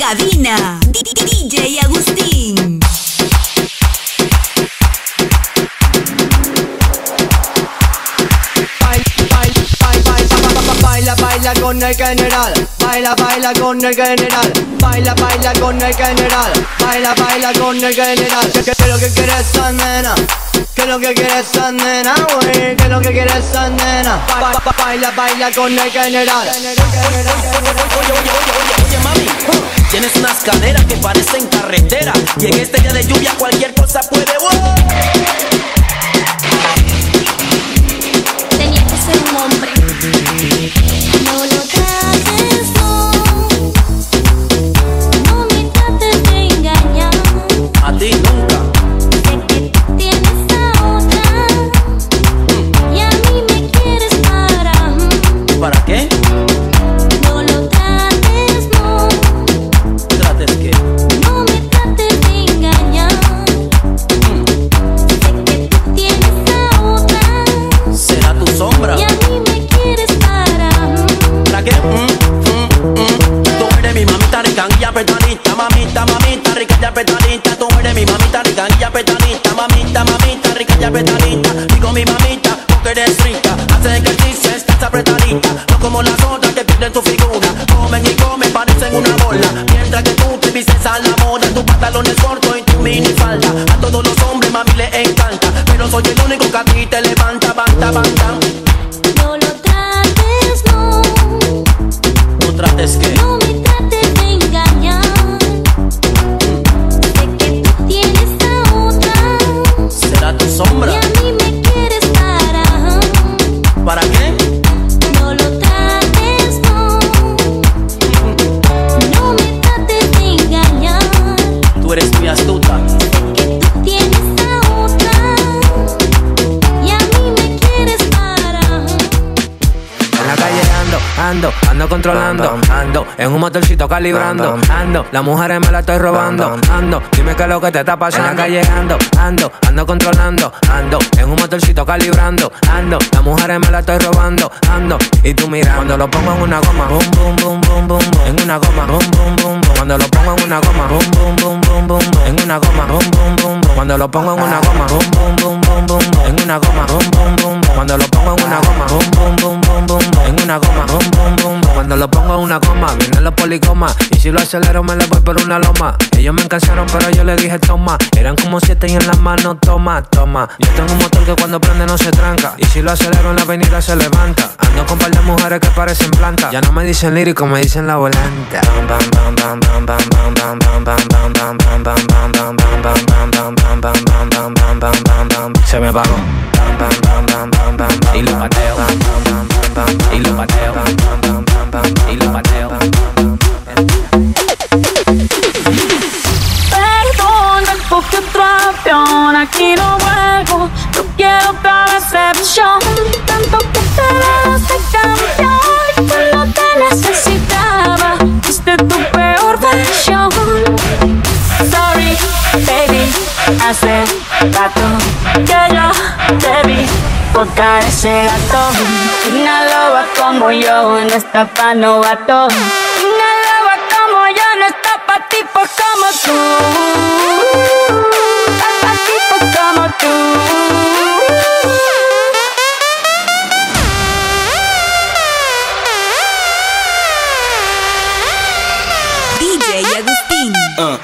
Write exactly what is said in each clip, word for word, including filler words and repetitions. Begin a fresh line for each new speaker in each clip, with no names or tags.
cabina, D J Agustín.
Baila, baila con el general, baila, baila con el general, baila, baila con el general, baila, baila con el general. ¿Qué, qué, qué es lo que quiere esa nena? ¿Qué es lo que quiere esa nena, güey? ¿Qué es lo que quiere esa nena? Ba, ba, baila, baila con el general.
Oye, oye, oye, oye, oye, mami, tienes unas caderas que parecen carretera y en este día de lluvia cualquier cosa puede. ¡Wow!
Tenía que ser un hombre. No lo trates, no. No me trates de engañar.
A ti nunca.
Sé que tú tienes a otra y a mí me quieres para.
¿Para qué?
No lo trates, no.
¿Trates qué?
No me trates de engañar. Sé que tú tienes a otra.
¿Será tu sombra?
Y a mí me quieres para.
¿Para qué? Mm, mm, mm. Tú eres mi mamita rica y apretadita, mamita, mamita rica y apretadita. Tú eres mi mamita rica y apretadita, mamita, mamita rica y apretadita. Digo mi mamita porque eres rica, haces ejercicio, estás apretadita. No como las otras que pierden tu figura, comen y comen, parecen una bola. Mientras que tú te vistes a la moda, tus pantalones cortos y tu minifalda. A todos los hombres mami les encanta, pero soy el único que a ti te levanta, banta, banta.
No lo trates, no.
¿No trates qué?
No me trates de engañar. Sé que tú tienes a otra
¿Será tu sombra?
y a mí me quieres para.
¿Para qué?
No lo trates, no. No me trates de engañar.
Tú eres muy astuta.
Sé que tú tienes a otra y a mí me quieres para.
En la calle ando, ando, ando controlando, ando en un motorcito calibrando, ando, las mujeres me la estoy robando, ando, dime qué es lo que te está pasando. En la calle ando, ando, ando controlando, ando en un motorcito calibrando, ando, las mujeres me la estoy robando, ando, y tú mira, cuando lo pongo en una goma, boom, boom, boom, boom, boom, boom, en una goma, boom, boom, boom, boom, cuando lo pongo en una goma, boom, boom, boom, boom, boom, boom, en una goma, boom, boom, boom, boom, cuando lo pongo en una goma, boom, boom, boom, boom, boom, boom, en una goma, boom, boom, boom, boom, cuando lo pongo en una goma, boom, boom, boom, boom, boom, boom, en una goma, boom, boom, boom, boom, cuando lo pongo en una goma, vienen los policomas, y si lo acelero me le voy por una loma. Ellos me encansaron pero yo le dije toma, eran como siete y en las manos toma, toma. Yo tengo un motor que cuando prende no se tranca, y si lo acelero en la avenida se levanta. Ando con par de mujeres que parecen plantas, ya no me dicen lírico, me dicen la volanta. Se me apagó y lo pateo y lo pateo y lo pateo.
Perdón, cogí otro avión, aquí no vuelvo, no quiero otra decepción. Tanto que te das de campeón, cuando te necesitaba, fuiste tu peor versión. Sorry, baby, hace rato que yo te vi botar ese gato. Una loba como yo no está pa' novato. Una loba como yo no está pa' tipos como tú. Está pa' tipos como tú.
D J Agustín.
Uh.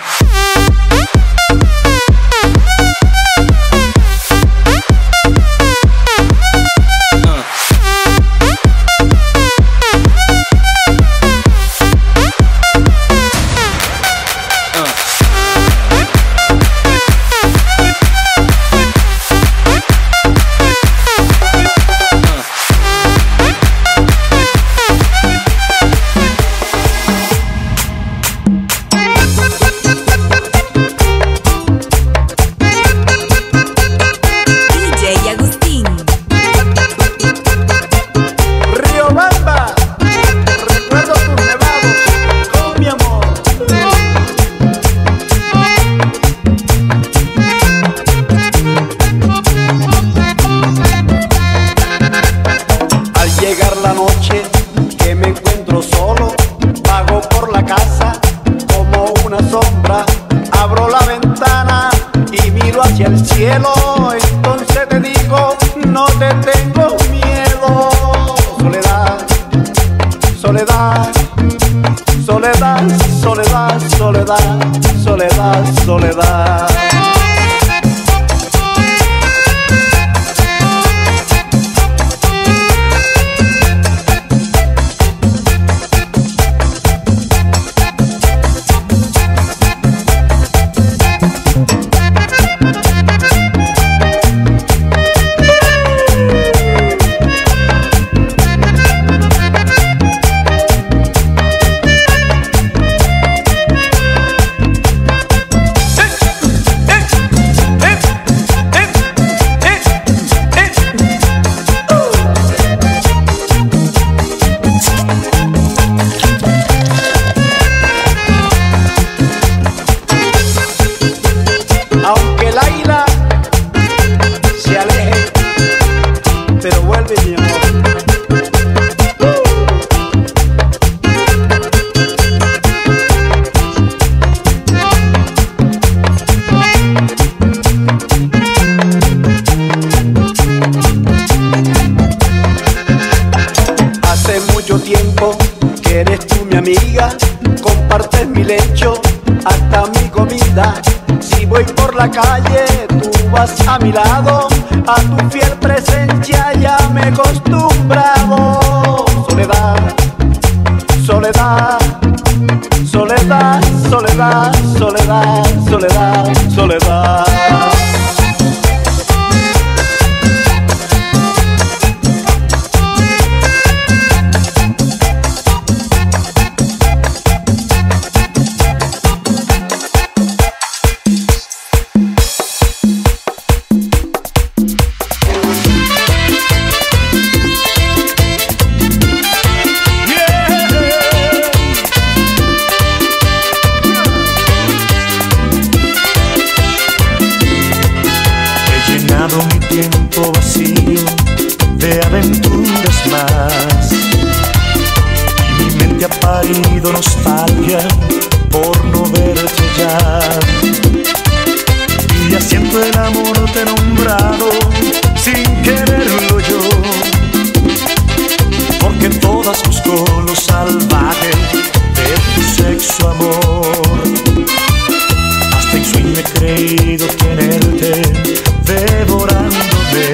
soledad, soledad, soledad. Aunque el águila se aleje, pero vuelve, mi amor. Hace mucho tiempo que eres tú mi amiga, compartes mi lecho, hasta mi comida. Si voy por la calle, tú vas a mi lado, a tu fiel presencia ya me he acostumbrado. Soledad, soledad, soledad, soledad, soledad, soledad, soledad.
Mi tiempo vacío de aventuras más, y mi mente ha parido nostalgia por no verte ya, y ya siento el amor te nombrado sin quererlo yo, porque todas busco lo salvaje de tu sexo amor. Hasta en sueño he creído tenerte devorándome,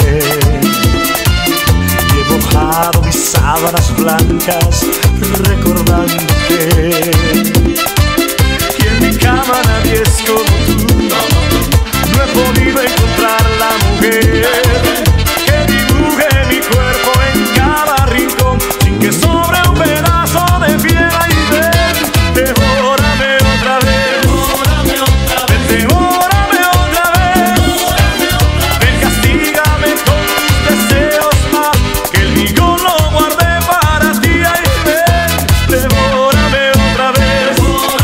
y he mojado mis sábanas blancas recordándote, y en mi cama nadie es como tú. No he podido encontrar la mujer que dibuje mi cuerpo en cada rincón sin que sobre un pedazo de piedra. Y ven, devórame otra vez, devórame otra vez, devórame otra vez. Ven, castígame con tus deseos más, que el vigor lo guardé para ti. Ay, ven, devórame otra vez,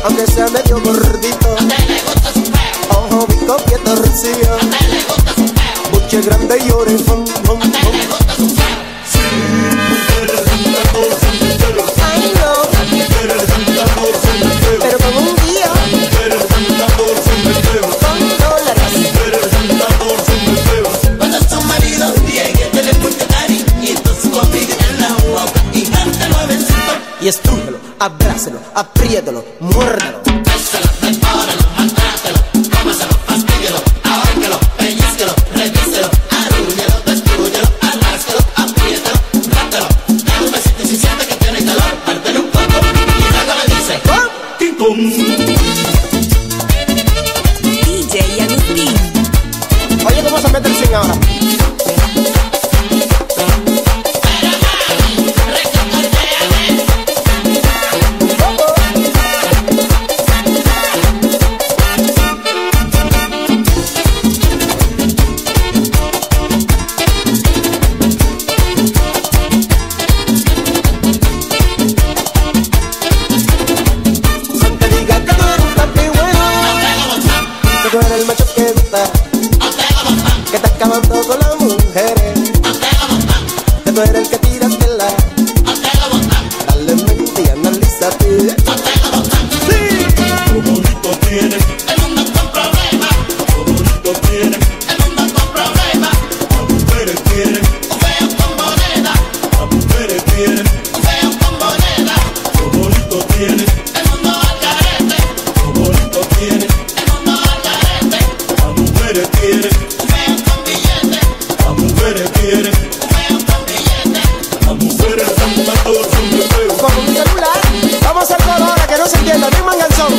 aunque sea medio gordito. Ojo bico, pie torcido, buche grande y orejón. Ay no, pero como un día con dólares.
Cuando su marido llegue, dele mucho cariñito, su amiga en la boca y cante nuevecito.
Y estrújalo, abrácelo, apriétalo, muérdalo.
Béselo, devóralo, maltrátelo, cómaselo, fastíguelo, ahórquelo, pellizquelo, revíselo, arrúllelo, destrúyelo, arrásquelo, apriételo, rátelo, dale un besito y si siente que tiene calor, pártelo un poco y luego le dice ¡King Kong!
D J Agustín.
Oye, ¿cómo se mete el swing ahora? Tú eres el macho que gusta, que está acabando con las mujeres, que tú eres el que tiras tela. Dale mente y analízate. Sí.
Lo bonito tiene
El mundo con problemas,
lo bonito tiene
el mundo con problemas,
las mujeres tienen,
un feo con moneda,
las mujeres tienen,
un feo con moneda,
lo bonito tiene,
el mundo al carete,
lo bonito tiene,
el mundo al carete,
las mujeres tienen,
un feo con billete,
las mujeres tienen,
un feo con billete.
las mujeres están buscando los hombres feos.
Con mi celular, vamos a hacer todo ahora que no se entienda, ni un manganzón.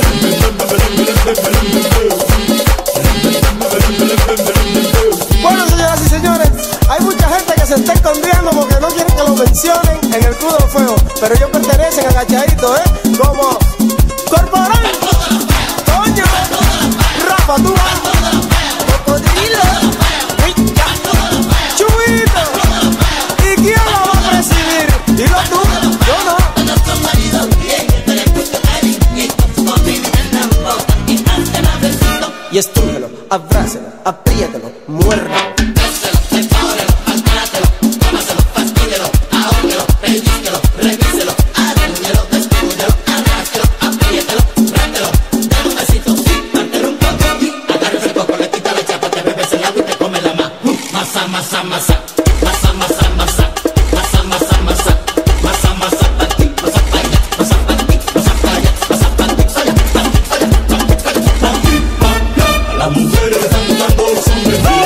Bueno, señoras y señores, hay mucha gente que se está escondiendo porque no quieren que lo mencionen en el Club de los Feos, pero ellos pertenecen agachaditos, ¿eh? Como Corporal, Toño, Rafa, tú vas, Cocodrilo, Mica, Chubito, ¿y quién lo va a presidir? Dilo tú, yo no.
Cuando tu marido llegue, dale mucho cariñito, su amiga en la boca y cante nuevecito.
Y estrújalo, abrácelo, apriétalo, muérdalo.
Béselo, devórelo, maltrátelo, cómaselo, fastíguelo, ahórquelo, pellizquelo, revíselo, arrúllelo, destrúyelo, arrásquelo, apriételo, rátelo, dale un besito, sí, pártelo un poco y agarra ese coco, le quita la chapa, te bebes el agua y te come la ma. Masa, masa, masa, masa, masa, masa, masa, masa, masa, masa, masa, pa' ti, masa, pa' allá, masa, pa' ti, masa, pa' allá, masa, pa' ti, oye, pa' ti, oye, pa' ti, oye, pa' ti, pa' allá.
Las mujeres están buscando los hombres feos.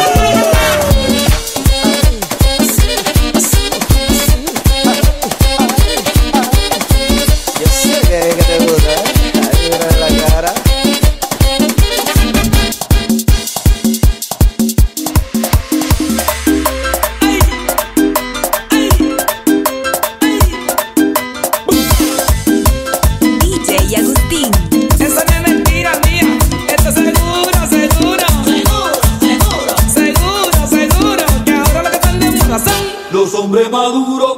Yo sé que, que te gusta, ¿eh? Ahí mira la cara.
D J Agustín.
Esa no es mentira mía, esto es seguro, seguro.
Seguro, seguro.
Seguro, seguro, que ahora lo que están de moda son
Los hombres maduros.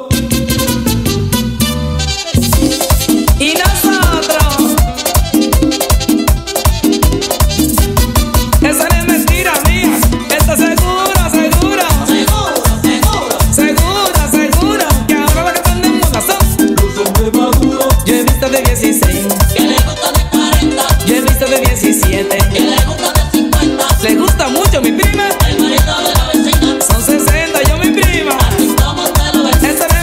y nosotros. Esa no es mentira mía, esto es seguro, seguro.
Seguro, seguro.
Seguro, seguro, que ahora lo que están de moda son.
Los hombres maduros.
Yo he visto de dieciséis,
Que le gusta de cuarenta,
yo he visto de diecisiete.
que le gusta de cincuenta.
Le gusta mucho mi prima,
El marido de la vecina,
son sesenta, yo mi prima.
así como te lo ves.
Esa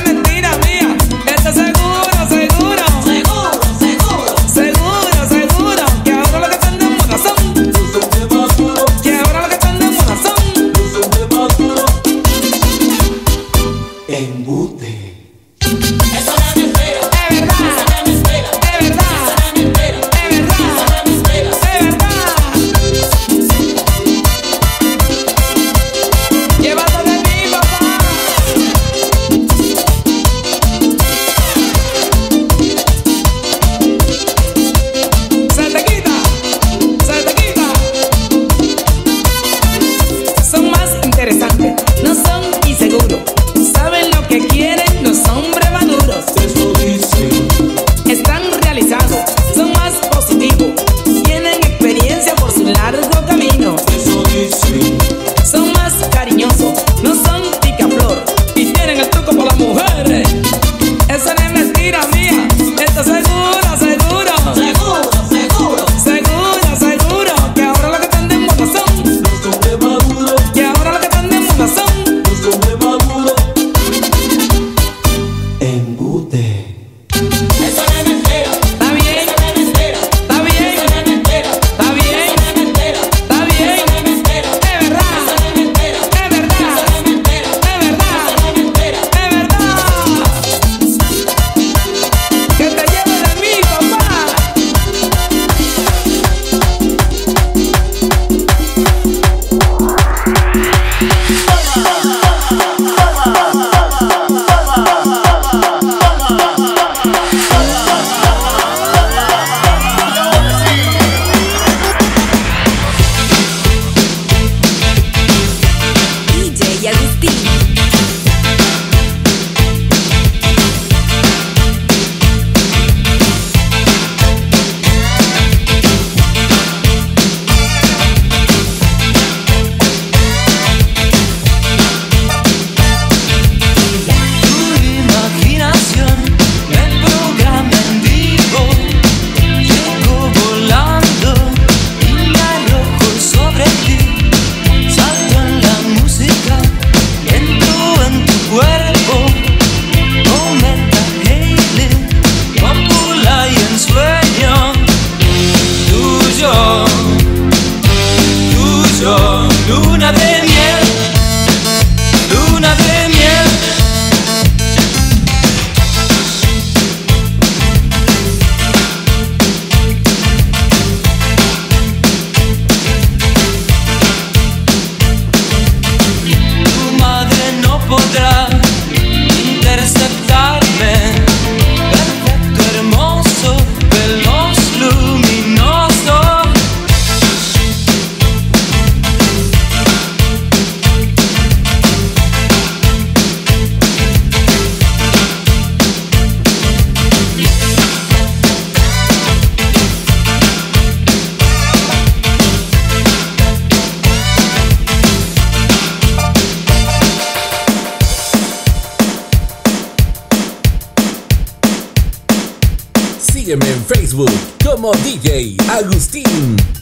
Facebook como D J Agustín.